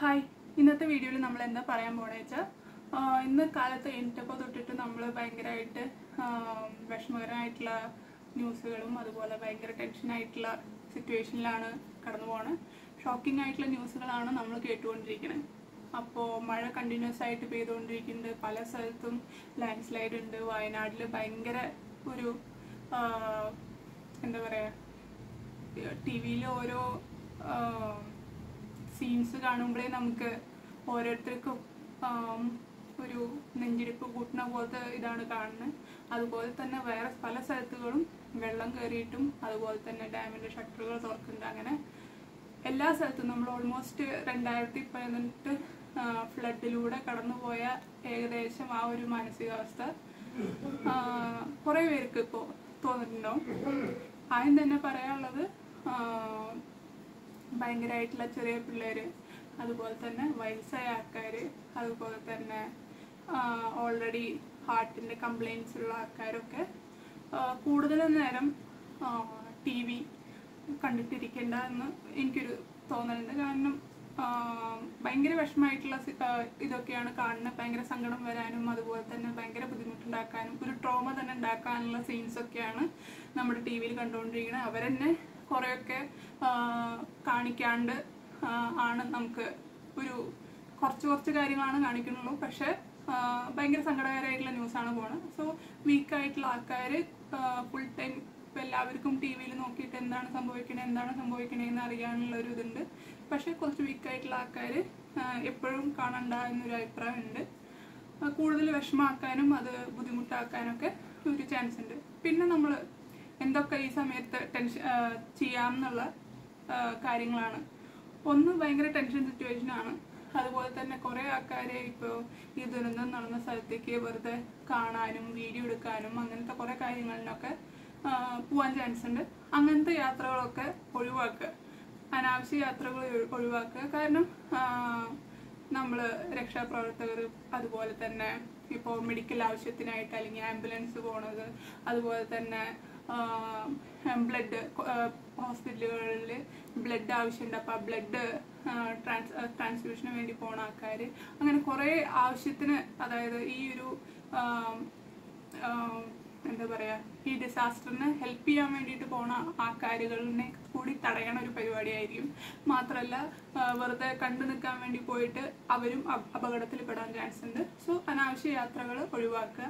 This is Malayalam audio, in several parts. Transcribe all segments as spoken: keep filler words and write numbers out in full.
ഹായ്, ഇന്നത്തെ വീഡിയോയിൽ നമ്മൾ എന്താ പറയാൻ പോണെന്ന് വെച്ചാൽ ഇന്ന് കാലത്ത് എണീറ്റപ്പോൾ തൊട്ടിട്ട് നമ്മൾ ഭയങ്കരമായിട്ട് വിഷമകരമായിട്ടുള്ള ന്യൂസുകളും അതുപോലെ ഭയങ്കര ടെൻഷനായിട്ടുള്ള സിറ്റുവേഷനിലാണ് കടന്നു പോകുന്നത്. ഷോക്കിംഗ് ആയിട്ടുള്ള ന്യൂസുകളാണ് നമ്മൾ കേട്ടുകൊണ്ടിരിക്കുന്നത്. അപ്പോൾ മഴ കണ്ടിന്യൂസ് ആയിട്ട് പെയ്തുകൊണ്ടിരിക്കുന്നുണ്ട്. പല സ്ഥലത്തും ലാൻഡ് സ്ലൈഡ് ഉണ്ട്. വയനാട്ടിൽ ഭയങ്കര ഒരു എന്താ പറയുക, ടി വിയിൽ ഓരോ സീൻസ് കാണുമ്പോഴേ നമുക്ക് ഓരോരുത്തർക്കും ഒരു നെഞ്ചിടിപ്പ് കൂട്ടുന്ന പോലത്തെ ഇതാണ് കാണുന്നത്. അതുപോലെ തന്നെ വേറെ പല സ്ഥലത്തുകളും വെള്ളം കയറിയിട്ടും അതുപോലെ തന്നെ ഡാമിൻ്റെ ഷട്ടറുകൾ തുറക്കുന്നുണ്ട്. അങ്ങനെ എല്ലാ സ്ഥലത്തും നമ്മൾ ഓൾമോസ്റ്റ് രണ്ടായിരത്തി പതിനെട്ട് ഫ്ലഡിലൂടെ കടന്നുപോയ ഏകദേശം ആ ഒരു മാനസികാവസ്ഥ കുറേ പേർക്ക് ഇപ്പോൾ തോന്നിയിട്ടുണ്ടാവും. ആദ്യം തന്നെ പറയാനുള്ളത്, ഭയങ്കരമായിട്ടുള്ള ചെറിയ പിള്ളേർ, അതുപോലെ തന്നെ വയസ്സായ ആൾക്കാർ, അതുപോലെ തന്നെ ഓൾറെഡി ഹാർട്ടിൻ്റെ കംപ്ലയിൻസ് ഉള്ള ആൾക്കാരൊക്കെ കൂടുതൽ നേരം ടി വി കണ്ടിട്ടിരിക്കേണ്ട എന്ന് എനിക്കൊരു തോന്നലുണ്ട്. കാരണം ഭയങ്കര വിഷമമായിട്ടുള്ള ഇതൊക്കെയാണ് കാണുന്നത്. ഭയങ്കര സങ്കടം വരാനും അതുപോലെ തന്നെ ഭയങ്കര ബുദ്ധിമുട്ടുണ്ടാക്കാനും ഒരു ട്രോമ തന്നെ ഉണ്ടാക്കാനുള്ള സീൻസൊക്കെയാണ് നമ്മുടെ ടി വിയിൽ കണ്ടുകൊണ്ടിരിക്കുന്നത്. അവരെന്നെ കുറേയൊക്കെ കാണിക്കാണ്ട് ആണ് നമുക്ക് ഒരു കുറച്ച് കുറച്ച് കാര്യങ്ങളാണ് കാണിക്കുന്നുള്ളൂ. പക്ഷേ ഭയങ്കര സങ്കടകരമായിട്ടുള്ള ന്യൂസാണ് പോകുന്നത്. സോ വീക്കായിട്ടുള്ള ആൾക്കാർ ഫുൾ ടൈം ഇപ്പോൾ എല്ലാവർക്കും ടി വിയിൽ നോക്കിയിട്ട് എന്താണ് സംഭവിക്കണേ എന്താണ് സംഭവിക്കണേന്ന് അറിയാനുള്ള ഒരു ഇതുണ്ട്. പക്ഷേ കുറച്ച് വീക്കായിട്ടുള്ള ആൾക്കാർ എപ്പോഴും കാണണ്ട എന്നൊരു അഭിപ്രായമുണ്ട്. കൂടുതൽ വിഷമമാക്കാനും അത് ബുദ്ധിമുട്ടാക്കാനൊക്കെ ഒരു ചാൻസ് ഉണ്ട്. പിന്നെ നമ്മൾ എന്തൊക്കെ ഈ സമയത്ത് ടെൻഷൻ ചെയ്യാമെന്നുള്ള കാര്യങ്ങളാണ്. ഒന്ന്, ഭയങ്കര ടെൻഷൻ സിറ്റുവേഷനാണ്. അതുപോലെ തന്നെ കുറേ ആൾക്കാരെ ഇപ്പോൾ ഈ ദുരന്തം നടന്ന സ്ഥലത്തേക്ക് വെറുതെ കാണാനും വീഡിയോ എടുക്കാനും അങ്ങനത്തെ കുറേ കാര്യങ്ങളിലൊക്കെ പോകാൻ ചാൻസ് ഉണ്ട്. അങ്ങനത്തെ യാത്രകളൊക്കെ ഒഴിവാക്കുക, അനാവശ്യ യാത്രകൾ ഒഴിവാക്കുക. കാരണം നമ്മൾ രക്ഷാപ്രവർത്തകർ, അതുപോലെ തന്നെ ഇപ്പോൾ മെഡിക്കൽ ആവശ്യത്തിനായിട്ട് അല്ലെങ്കിൽ ആംബുലൻസ് പോണത്, അതുപോലെ തന്നെ ബ്ലഡ് ഹോസ്പിറ്റലുകളിൽ ബ്ലഡ് ആവശ്യമുണ്ട്. അപ്പോൾ ആ ബ്ലഡ് ട്രാൻസ് ട്രാൻസ്ഫ്യൂഷന് വേണ്ടി പോണ ആൾക്കാർ, അങ്ങനെ കുറേ ആവശ്യത്തിന്, അതായത് ഈ ഒരു എന്താ പറയുക, ഈ ഡിസാസ്റ്ററിന് ഹെൽപ്പ് ചെയ്യാൻ വേണ്ടിയിട്ട് പോണ ആൾക്കാരുകളിനെ കൂടി തടയണ ഒരു പരിപാടിയായിരിക്കും. മാത്രമല്ല വെറുതെ കണ്ടു നിൽക്കാൻ വേണ്ടി പോയിട്ട് അവരും അപകടത്തിൽപ്പെടാൻ ചാൻസ് ഉണ്ട്. സോ അനാവശ്യ യാത്രകൾ ഒഴിവാക്കുക.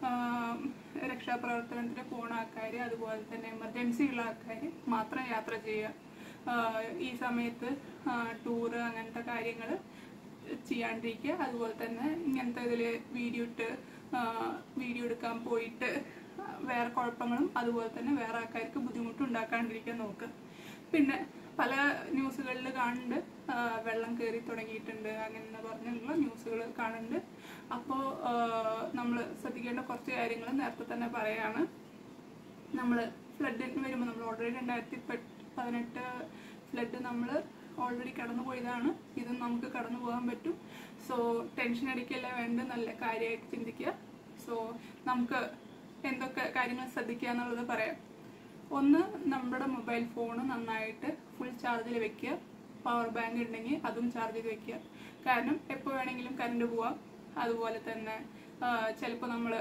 രക്ഷാപ്രവർത്തനത്തിന് പോണ ആൾക്കാർ, അതുപോലെ തന്നെ എമർജൻസി ഉള്ള ആൾക്കാർ മാത്രം യാത്ര ചെയ്യുക. ഈ സമയത്ത് ടൂറ് അങ്ങനത്തെ കാര്യങ്ങൾ ചെയ്യാണ്ടിരിക്കുക. അതുപോലെ തന്നെ ഇങ്ങനത്തെ ഇതിൽ വീഡിയോ ഇട്ട് വീഡിയോ എടുക്കാൻ പോയിട്ട് വേറെ കുഴപ്പങ്ങളും അതുപോലെ തന്നെ വേറെ ആൾക്കാർക്ക് ബുദ്ധിമുട്ടും ഉണ്ടാക്കാണ്ടിരിക്കാൻ നോക്കുക. പിന്നെ പല ന്യൂസുകളിൽ കാണുന്നുണ്ട് വെള്ളം കയറി തുടങ്ങിയിട്ടുണ്ട് അങ്ങനെ പറഞ്ഞുള്ള ന്യൂസുകൾ കാണുന്നുണ്ട്. അപ്പോൾ നമ്മൾ ശ്രദ്ധിക്കേണ്ട കുറച്ച് കാര്യങ്ങൾ നേരത്തെ തന്നെ പറയുകയാണ്. നമ്മൾ ഫ്ലഡിന് വരുമ്പോൾ നമ്മൾ ഓൾറെഡി രണ്ടായിരത്തി പതിനെട്ട് ഫ്ലഡ് നമ്മൾ ഓൾറെഡി കടന്നു പോയതാണ്. ഇതും നമുക്ക് കടന്നു പോകാൻ പറ്റും. സോ ടെൻഷൻ അടിക്കല്ല വേണ്ട, നല്ല കാര്യമായിട്ട് ചിന്തിക്കുക. സോ നമുക്ക് എന്തൊക്കെ കാര്യങ്ങൾ ശ്രദ്ധിക്കുക എന്നുള്ളത് പറയാം. ഒന്ന്, നമ്മുടെ മൊബൈൽ ഫോൺ നന്നായിട്ട് ഫുൾ ചാർജിൽ വെക്കുക. പവർ ബാങ്ക് ഉണ്ടെങ്കിൽ അതും ചാർജ് ചെയ്ത് വെക്കുക. കാരണം എപ്പോൾ വേണമെങ്കിലും കറണ്ട് പോവാം. അതുപോലെ തന്നെ ചിലപ്പോൾ നമ്മൾ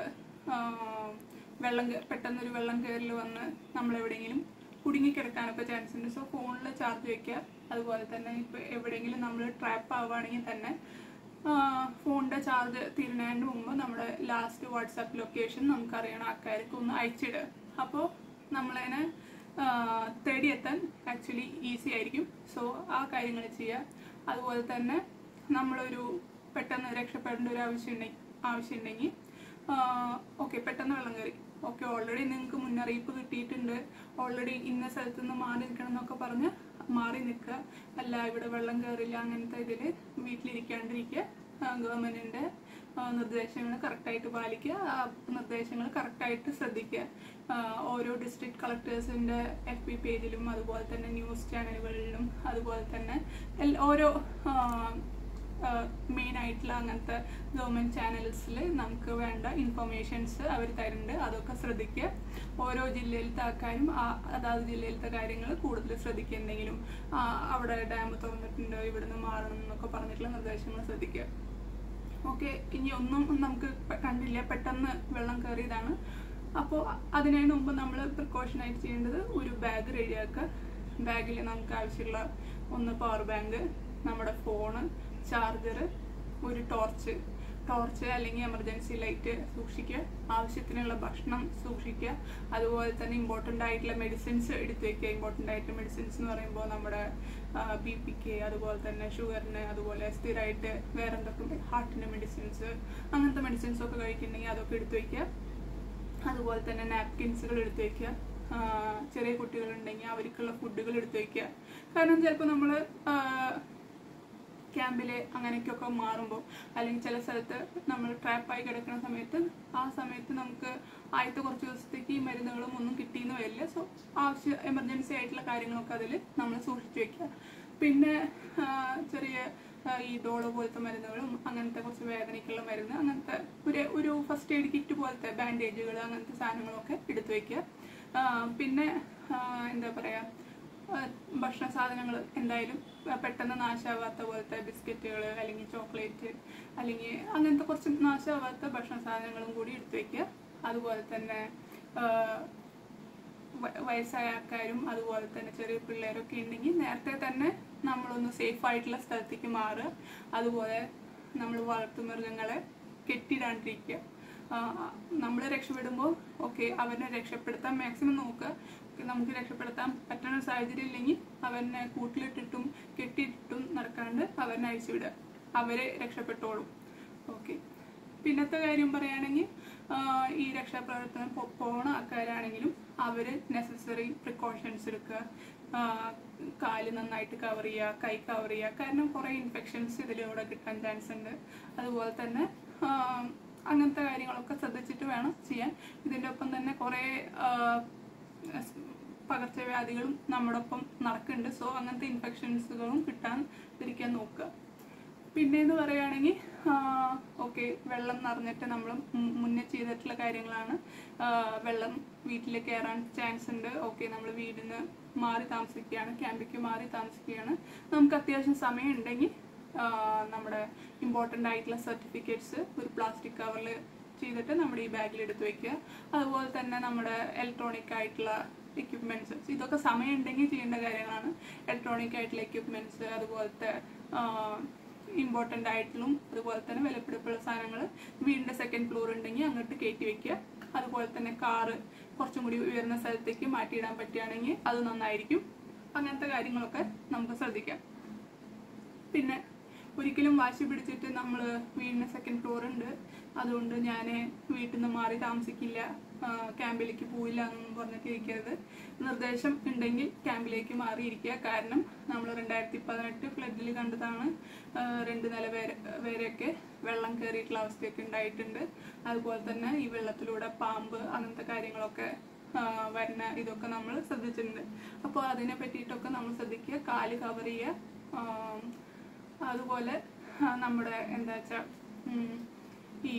വെള്ളം പെട്ടെന്നൊരു വെള്ളം കയറൽ വന്ന് നമ്മളെവിടെയെങ്കിലും കുടുങ്ങിക്കിടക്കാനൊക്കെ ചാൻസ് ഉണ്ട്. സോ ഫോണിൽ ചാർജ് വെക്കുക. അതുപോലെ തന്നെ ഇപ്പോൾ എവിടെയെങ്കിലും നമ്മൾ ട്രാപ്പ് ആവുകയാണെങ്കിൽ തന്നെ ഫോണിൻ്റെ ചാർജ് തീരുന്നതിന് മുമ്പ് നമ്മുടെ ലാസ്റ്റ് വാട്സാപ്പ് ലൊക്കേഷൻ നമുക്കറിയണ ആൾക്കാർക്ക് ഒന്ന് അയച്ചിടുക. അപ്പോൾ നമ്മളതിനെ തേടിയെത്താൻ ആക്ച്വലി ഈസി ആയിരിക്കും. സോ ആ കാര്യങ്ങൾ ചെയ്യുക. അതുപോലെ തന്നെ നമ്മളൊരു പെട്ടെന്ന് രക്ഷപ്പെടേണ്ട ഒരു ആവശ്യം ഉണ്ടെങ്കിൽ ആവശ്യമുണ്ടെങ്കിൽ ഓക്കെ, പെട്ടെന്ന് വെള്ളം കയറി, ഓക്കെ, ഓൾറെഡി നിങ്ങൾക്ക് മുന്നറിയിപ്പ് കിട്ടിയിട്ടുണ്ട്, ഓൾറെഡി ഇന്ന സ്ഥലത്ത് നിന്ന് മാറി നിൽക്കണം എന്നൊക്കെ പറഞ്ഞ് മാറി നിൽക്കുക. അല്ല ഇവിടെ വെള്ളം കയറില്ല അങ്ങനത്തെ ഇതിൽ വീട്ടിലിരിക്കാണ്ടിരിക്കുക. ഗവൺമെൻറ്റിൻ്റെ നിർദ്ദേശങ്ങൾ കറക്റ്റായിട്ട് പാലിക്കുക. ആ നിർദ്ദേശങ്ങൾ കറക്റ്റായിട്ട് ശ്രദ്ധിക്കുക. ഓരോ ഡിസ്ട്രിക്ട് കളക്ടേഴ്സിൻ്റെ എഫ് ബി പേജിലും അതുപോലെ തന്നെ ന്യൂസ് ചാനലുകളിലും അതുപോലെ തന്നെ ഓരോ മെയിൻ ആയിട്ടുള്ള അങ്ങനത്തെ ഗവൺമെൻറ് ചാനൽസിൽ നമുക്ക് വേണ്ട ഇൻഫർമേഷൻസ് അവർ തരുന്നുണ്ട്. അതൊക്കെ ശ്രദ്ധിക്കുക. ഓരോ ജില്ലയിലത്തെ ആൾക്കാരും അതാത് ജില്ലയിലത്തെ കാര്യങ്ങൾ കൂടുതൽ ശ്രദ്ധിക്കുക. എന്തെങ്കിലും അവിടെ ഡാം തുറന്നിട്ടുണ്ട്, ഇവിടുന്ന് മാറണം എന്നൊക്കെ പറഞ്ഞിട്ടുള്ള നിർദ്ദേശങ്ങൾ ശ്രദ്ധിക്കുക. ഓക്കെ, ഇനി ഒന്നും നമുക്ക് കണ്ടില്ല, പെട്ടെന്ന് വെള്ളം കയറിയതാണ്. അപ്പോൾ അതിനു മുമ്പ് നമ്മൾ പ്രിക്കോഷനായിട്ട് ചെയ്യേണ്ടത് ഒരു ബാഗ് റെഡിയാക്കുക. ബാഗിൽ നമുക്ക് ആവശ്യമുള്ള ഒന്ന് പവർ ബാങ്ക്, നമ്മുടെ ഫോണ്, ചാർജർ, ഒരു ടോർച്ച് ടോർച്ച് അല്ലെങ്കിൽ എമർജൻസി ലൈറ്റ് സൂക്ഷിക്കുക. ആവശ്യത്തിനുള്ള ഭക്ഷണം സൂക്ഷിക്കുക. അതുപോലെ തന്നെ ഇമ്പോർട്ടൻ്റ് ആയിട്ടുള്ള മെഡിസിൻസ് എടുത്തു വയ്ക്കുക. ഇമ്പോർട്ടൻ്റ് ആയിട്ടുള്ള മെഡിസിൻസ് എന്ന് പറയുമ്പോൾ നമ്മുടെ ബി പിക്ക്, അതുപോലെ തന്നെ ഷുഗറിന്, അതുപോലെ സ്ഥിരമായിട്ട് വേറെ എന്തൊക്കെ ഹാർട്ടിൻ്റെ മെഡിസിൻസ്, അങ്ങനത്തെ മെഡിസിൻസ് ഒക്കെ കഴിക്കുന്നുണ്ടെങ്കിൽ അതൊക്കെ എടുത്തു വയ്ക്കുക. അതുപോലെ തന്നെ നാപ്കിൻസുകൾ എടുത്തു വയ്ക്കുക. ചെറിയ കുട്ടികളുണ്ടെങ്കിൽ അവർക്കുള്ള ഫുഡുകൾ എടുത്തു വയ്ക്കുക. കാരണം ചിലപ്പോൾ നമ്മൾ ക്യാമ്പിൽ അങ്ങനെയൊക്കെ മാറുമ്പോൾ അല്ലെങ്കിൽ ചില സ്ഥലത്ത് നമ്മൾ ട്രാപ്പായി കിടക്കുന്ന സമയത്ത് ആ സമയത്ത് നമുക്ക് ആദ്യത്തെ കുറച്ച് ദിവസത്തേക്ക് ഈ മരുന്നുകളും ഒന്നും കിട്ടിയെന്ന് വരില്ല. സോ ആവശ്യ എമർജൻസി ആയിട്ടുള്ള കാര്യങ്ങളൊക്കെ അതിൽ നമ്മൾ സൂക്ഷിച്ചു വയ്ക്കുക. പിന്നെ ചെറിയ ഈ ഡോളോ പോലത്തെ മരുന്നുകളും അങ്ങനത്തെ കുറച്ച് വേദനയ്ക്കുള്ള മരുന്ന്, അങ്ങനത്തെ ഒരു ഒരു ഫസ്റ്റ് എയ്ഡ് കിറ്റ് പോലത്തെ ബാൻഡേജുകൾ, അങ്ങനത്തെ സാധനങ്ങളൊക്കെ എടുത്തു വയ്ക്കുക. പിന്നെ എന്താ പറയുക, ഭക്ഷണ സാധനങ്ങൾ എന്തായാലും പെട്ടെന്ന് നാശാവാത്ത പോലത്തെ ബിസ്ക്കറ്റുകൾ അല്ലെങ്കിൽ ചോക്ലേറ്റ് അല്ലെങ്കിൽ അങ്ങനത്തെ കുറച്ച് നാശാവാത്ത ഭക്ഷണ സാധനങ്ങളും കൂടി എടുത്തു വയ്ക്കുക. അതുപോലെ തന്നെ വയസ്സായ ആൾക്കാരും അതുപോലെ തന്നെ ചെറിയ പിള്ളേരൊക്കെ ഉണ്ടെങ്കിൽ നേരത്തെ തന്നെ നമ്മളൊന്ന് സേഫ് ആയിട്ടുള്ള സ്ഥലത്തേക്ക് മാറുക. അതുപോലെ നമ്മൾ വളർത്തുമൃഗങ്ങളെ കെട്ടിടാണ്ടിരിക്കുക. നമ്മൾ രക്ഷപ്പെടുമ്പോൾ ഓക്കെ അവരെ രക്ഷപ്പെടുത്താൻ മാക്സിമം നോക്കുക. നമുക്ക് രക്ഷപ്പെടുത്താൻ പറ്റുന്ന സാഹചര്യം ഇല്ലെങ്കിൽ അവനെ കൂട്ടിലിട്ടിട്ടും കെട്ടിയിട്ടിട്ടും നടക്കാണ്ട് അവരെ അഴിച്ചുവിടുക. അവരെ രക്ഷപ്പെട്ടോളും. ഓക്കെ, പിന്നത്തെ കാര്യം പറയുകയാണെങ്കിൽ ഈ രക്ഷാപ്രവർത്തനം പോണ ആൾക്കാരാണെങ്കിലും അവർ നെസസറി പ്രിക്കോഷൻസ് എടുക്കുക. കാല് നന്നായിട്ട് കവർ ചെയ്യുക, കൈ കവർ ചെയ്യുക. കാരണം കുറേ ഇൻഫെക്ഷൻസ് ഇതിലൂടെ കിട്ടാൻ ചാൻസ് ഉണ്ട്. അതുപോലെ തന്നെ അങ്ങനത്തെ കാര്യങ്ങളൊക്കെ ശ്രദ്ധിച്ചിട്ട് വേണം ചെയ്യാൻ. ഇതിൻ്റെ ഒപ്പം തന്നെ കുറേ പകർച്ചവ്യാധികളും നമ്മുടെ ഒപ്പം നടക്കുന്നുണ്ട്. സോ അങ്ങനത്തെ ഇൻഫെക്ഷൻസുകളും കിട്ടാൻ ഇരിക്കാൻ നോക്കുക. പിന്നെയെന്ന് പറയുകയാണെങ്കിൽ ഓക്കെ, വെള്ളം നിറഞ്ഞിട്ട് നമ്മൾ മുന്നേ ചെയ്തിട്ടുള്ള കാര്യങ്ങളാണ്. വെള്ളം വീട്ടിൽ കയറാൻ ചാൻസ് ഉണ്ട്. ഓക്കെ, നമ്മൾ വീടിൽ നിന്ന് മാറി താമസിക്കുകയാണ്, ക്യാമ്പിലേക്ക് മാറി താമസിക്കുകയാണ്. നമുക്ക് അത്യാവശ്യം സമയം ഉണ്ടെങ്കിൽ നമ്മുടെ ഇമ്പോർട്ടൻ്റ് ആയിട്ടുള്ള സർട്ടിഫിക്കറ്റ്സ് ഒരു പ്ലാസ്റ്റിക് കവറിൽ ചെയ്തിട്ട് നമ്മുടെ ഈ ബാഗിൽ എടുത്ത് വയ്ക്കുക. അതുപോലെ തന്നെ നമ്മുടെ ഇലക്ട്രോണിക് ആയിട്ടുള്ള എക്യുപ്മെൻറ്റ്സ്, ഇതൊക്കെ സമയം ഉണ്ടെങ്കിൽ ചെയ്യേണ്ട കാര്യങ്ങളാണ്. ഇലക്ട്രോണിക് ആയിട്ടുള്ള എക്യുപ്മെൻറ്റ്സ്, അതുപോലത്തെ ഇമ്പോർട്ടൻ്റ് ആയിട്ടുള്ളതും അതുപോലെ തന്നെ വിലപിടിപ്പുള്ള സാധനങ്ങൾ വീടിൻ്റെ സെക്കൻഡ് ഫ്ലോർ ഉണ്ടെങ്കിൽ അങ്ങോട്ട് കയറ്റി വയ്ക്കുക. അതുപോലെ തന്നെ കാറ് കുറച്ചും കൂടി ഉയർന്ന സ്ഥലത്തേക്ക് മാറ്റിയിടാൻ പറ്റുകയാണെങ്കിൽ അത് നന്നായിരിക്കും. അങ്ങനത്തെ കാര്യങ്ങളൊക്കെ നമുക്ക് ശ്രദ്ധിക്കാം. പിന്നെ ഒരിക്കലും വാശി പിടിച്ചിട്ട് നമ്മൾ വീടിന് സെക്കൻഡ് ഫ്ലോർ ഉണ്ട് അതുകൊണ്ട് ഞാൻ വീട്ടിൽ നിന്ന് മാറി താമസിക്കില്ല, ക്യാമ്പിലേക്ക് പോയില്ല എന്നൊന്നും പറഞ്ഞിട്ട് ഇരിക്കരുത്. നിർദ്ദേശം ഉണ്ടെങ്കിൽ ക്യാമ്പിലേക്ക് മാറിയിരിക്കുക. കാരണം നമ്മൾ രണ്ടായിരത്തി പതിനെട്ട് ഫ്ലഡിൽ കണ്ടതാണ്, രണ്ട് നില വരെ വരെയൊക്കെ വെള്ളം കയറിയിട്ടുള്ള അവസ്ഥയൊക്കെ ഉണ്ടായിട്ടുണ്ട്. അതുപോലെ തന്നെ ഈ വെള്ളത്തിലൂടെ പാമ്പ് അങ്ങനത്തെ കാര്യങ്ങളൊക്കെ വരുന്ന ഇതൊക്കെ നമ്മൾ ശ്രദ്ധിച്ചിട്ടുണ്ട്. അപ്പോൾ അതിനെ പറ്റിയിട്ടൊക്കെ നമ്മൾ ശ്രദ്ധിക്കുക. കാല് കവർ ചെയ്യുക. അതുപോലെ നമ്മുടെ എന്താ വെച്ചാൽ ഈ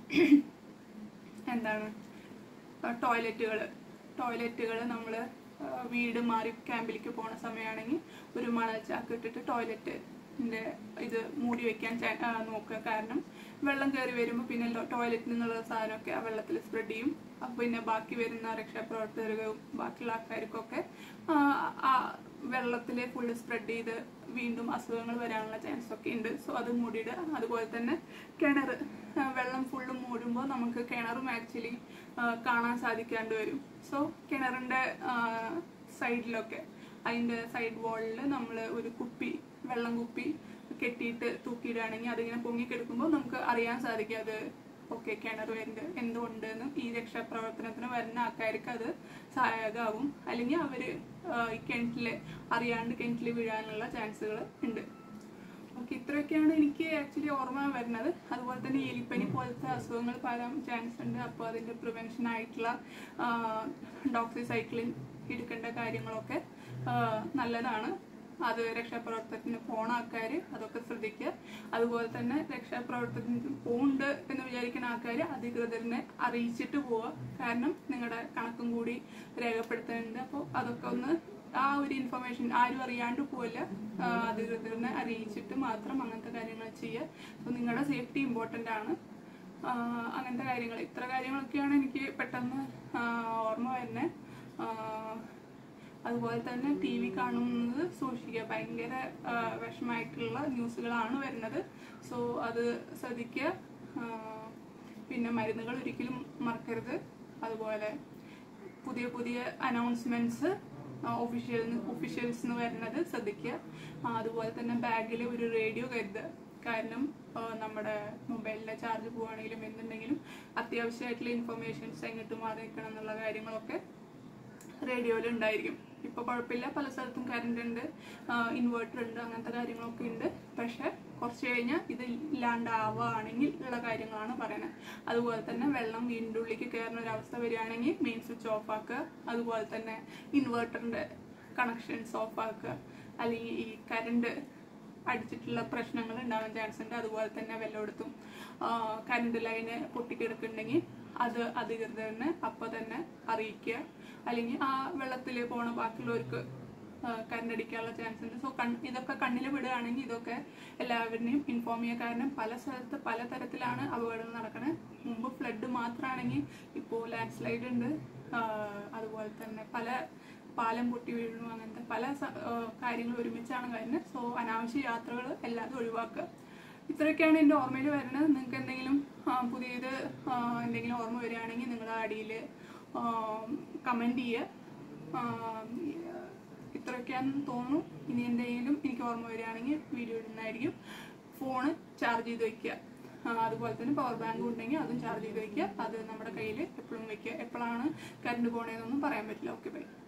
എന്താണ് ടോയ്ലറ്റുകൾ ടോയ്ലറ്റുകൾ നമ്മൾ വീട് മാറി ക്യാമ്പിലേക്ക് പോണ സമയമാണെങ്കിൽ ഒരു മണൽ ചാക്ക് ഇട്ടിട്ട് ടോയ്ലറ്റിൻ്റെ ഇത് മൂടി വയ്ക്കാൻ നോക്കുക. കാരണം വെള്ളം കയറി വരുമ്പോൾ പിന്നെ ടോയ്ലറ്റിൽ നിന്നുള്ള സാധനമൊക്കെ ആ വെള്ളത്തിൽ സ്പ്രെഡ് ചെയ്യും. അപ്പോൾ പിന്നെ ബാക്കി വരുന്ന രക്ഷാപ്രവർത്തകർക്കും ബാക്കിയുള്ള ആൾക്കാർക്കൊക്കെ ആ വെള്ളത്തിൽ ഫുള്ള് സ്പ്രെഡ് ചെയ്ത് വീണ്ടും അസുഖങ്ങൾ വരാനുള്ള ചാൻസ് ഒക്കെ ഉണ്ട്. സോ അത് മൂടിയിടുക. അതുപോലെ തന്നെ കിണർ വെള്ളം ഫുള്ളും മൂടുമ്പോൾ നമുക്ക് കിണറും ആക്ച്വലി കാണാൻ സാധിക്കാണ്ട് വരും. സോ കിണറിൻ്റെ സൈഡിലൊക്കെ അതിൻ്റെ സൈഡ് വാളിൽ നമ്മൾ ഒരു കുപ്പി വെള്ളം കുപ്പി കെട്ടിയിട്ട് തൂക്കിയിടുകയാണെങ്കിൽ അതിങ്ങനെ പൊങ്ങിക്കെടുക്കുമ്പോൾ നമുക്ക് അറിയാൻ സാധിക്കും അത് ഓക്കെ കിണർ വരുന്നുണ്ട് എന്തുകൊണ്ടെന്ന്. ഈ രക്ഷാപ്രവർത്തനത്തിന് വരുന്ന ആൾക്കാർക്ക് അത് സഹായകമാവും. അല്ലെങ്കിൽ അവർ ഈ കിണറ്റിൽ അറിയാണ്ട് കിണറ്റിൽ വീഴാനുള്ള ചാൻസുകൾ ഉണ്ട്. ഓക്കെ, ഇത്രയൊക്കെയാണ് എനിക്ക് ആക്ച്വലി ഓർമ്മ വരുന്നത്. അതുപോലെ തന്നെ എലിപ്പനി പോലത്തെ അസുഖങ്ങൾ വരാൻ ചാൻസ് ഉണ്ട്. അപ്പോൾ അതിൻ്റെ പ്രിവെൻഷനായിട്ടുള്ള ഡോക്സിസൈക്ലിൻ എടുക്കേണ്ട കാര്യങ്ങളൊക്കെ നല്ലതാണ്. അത് രക്ഷാപ്രവർത്തനത്തിന് പോണ ആൾക്കാർ അതൊക്കെ ശ്രദ്ധിക്കുക. അതുപോലെ തന്നെ രക്ഷാപ്രവർത്തനത്തിന് പോകുന്നുണ്ട് എന്ന് വിചാരിക്കുന്ന ആൾക്കാർ അധികൃതരിനെ അറിയിച്ചിട്ട് പോവുക. കാരണം നിങ്ങളുടെ കണക്കും കൂടി രേഖപ്പെടുത്തുന്നുണ്ട്. അപ്പോൾ അതൊക്കെ ഒന്ന് ആ ഒരു ഇൻഫർമേഷൻ ആരും അറിയാണ്ട് പോവില്ല, അധികൃതരിനെ അറിയിച്ചിട്ട് മാത്രം അങ്ങനത്തെ കാര്യങ്ങൾ ചെയ്യുക. അപ്പോൾ നിങ്ങളുടെ സേഫ്റ്റി ഇമ്പോർട്ടൻ്റ് ആണ്. അങ്ങനത്തെ കാര്യങ്ങൾ ഇത്ര കാര്യങ്ങളൊക്കെയാണ് എനിക്ക് പെട്ടെന്ന് ഓർമ്മ വരുന്നത്. അതുപോലെ തന്നെ ടി വി കാണുന്നത് സൂക്ഷിക്കുക. ഭയങ്കര വിഷമമായിട്ടുള്ള ന്യൂസുകളാണ് വരുന്നത്. സോ അത് ശ്രദ്ധിക്കുക. പിന്നെ മരുന്നുകൾ ഒരിക്കലും മറക്കരുത്. അതുപോലെ പുതിയ പുതിയ അനൗൺസ്മെൻറ്റ്സ് ഒഫീഷ്യൽ ഒഫീഷ്യൽസ് നിന്ന് വരുന്നത് ശ്രദ്ധിക്കുക. അതുപോലെ തന്നെ ബാഗിൽ ഒരു റേഡിയോ കരുതുക. കാരണം നമ്മുടെ മൊബൈലിൻ്റെ ചാർജ് പോവുകയാണെങ്കിലും എന്തുണ്ടെങ്കിലും അത്യാവശ്യമായിട്ടുള്ള ഇൻഫർമേഷൻസ് എങ്ങോട്ട് മാറി നിൽക്കണം എന്നുള്ള കാര്യങ്ങളൊക്കെ റേഡിയോയിൽ ഉണ്ടായിരിക്കും. ഇപ്പോൾ കുഴപ്പമില്ല, പല സ്ഥലത്തും കറണ്ട് ഉണ്ട്, ഇൻവേർട്ടർ ഉണ്ട്, അങ്ങനത്തെ കാര്യങ്ങളൊക്കെ ഉണ്ട്. പക്ഷെ കുറച്ച് കഴിഞ്ഞാൽ ഇത് ഇല്ലാണ്ടാവുകയാണെങ്കിൽ ഉള്ള കാര്യങ്ങളാണ് പറയുന്നത്. അതുപോലെ തന്നെ വെള്ളം വീടിൻ്റെ ഉള്ളിലേക്ക് കയറുന്ന ഒരവസ്ഥ വരികയാണെങ്കിൽ മെയിൻ സ്വിച്ച് ഓഫ് ആക്കുക. അതുപോലെ തന്നെ ഇൻവേർട്ടറിൻ്റെ കണക്ഷൻസ് ഓഫ് ആക്കുക. അല്ലെങ്കിൽ ഈ കറണ്ട് അടിച്ചിട്ടുള്ള പ്രശ്നങ്ങൾ ഉണ്ടാവാൻ ചാൻസ് ഉണ്ട്. അതുപോലെ തന്നെ വല്ലയിടത്തും കറണ്ട് ലൈന് പൊട്ടിക്കിടക്കുന്നുണ്ടെങ്കിൽ അത് അധികൃതരനെ അപ്പോൾ തന്നെ അറിയിക്കുക. അല്ലെങ്കിൽ ആ വെള്ളത്തിൽ പോണ ബാക്കിയുള്ളവർക്ക് കരണ്ടടിക്കാനുള്ള ചാൻസ് ഉണ്ട്. സോ കൺ ഇതൊക്കെ കണ്ണിൽ വിടുകയാണെങ്കിൽ ഇതൊക്കെ എല്ലാവരുടെയും ഇൻഫോം ചെയ്യുക. കാരണം പല സ്ഥലത്ത് പല തരത്തിലാണ് അപകടങ്ങൾ നടക്കുന്നത്. മുമ്പ് ഫ്ലഡ് മാത്രമാണെങ്കിൽ ഇപ്പോൾ ലാൻഡ് സ്ലൈഡ് ഉണ്ട്, അതുപോലെ തന്നെ പല പാലം പൊട്ടി വീഴുന്നു, അങ്ങനത്തെ പല കാര്യങ്ങൾ ഒരുമിച്ചാണ് വരുന്നത്. സോ അനാവശ്യ യാത്രകൾ എല്ലാതും ഒഴിവാക്കുക. ഇത്രയൊക്കെയാണ് എൻ്റെ ഓർമ്മയിൽ വരുന്നത്. നിങ്ങൾക്ക് എന്തെങ്കിലും പുതിയത് എന്തെങ്കിലും ഓർമ്മ വരികയാണെങ്കിൽ നിങ്ങൾ അടിയിൽ കമൻറ്റ് ചെയ്യുക. ഇത്രയൊക്കെയാണെന്ന് തോന്നുന്നു. ഇനി എന്തെങ്കിലും എനിക്ക് ഓർമ്മ വരികയാണെങ്കിൽ വീഡിയോ ഇടുന്നതായിരിക്കും. ഫോണ് ചാർജ് ചെയ്ത് വയ്ക്കുക. അതുപോലെ തന്നെ പവർ ബാങ്ക് ഉണ്ടെങ്കിൽ അതും ചാർജ് ചെയ്ത് വയ്ക്കുക. അത് നമ്മുടെ കയ്യിൽ എപ്പോഴും വയ്ക്കുക. എപ്പോഴാണ് കറണ്ട് പോകണതെന്നൊന്നും പറയാൻ പറ്റില്ല. Okay by.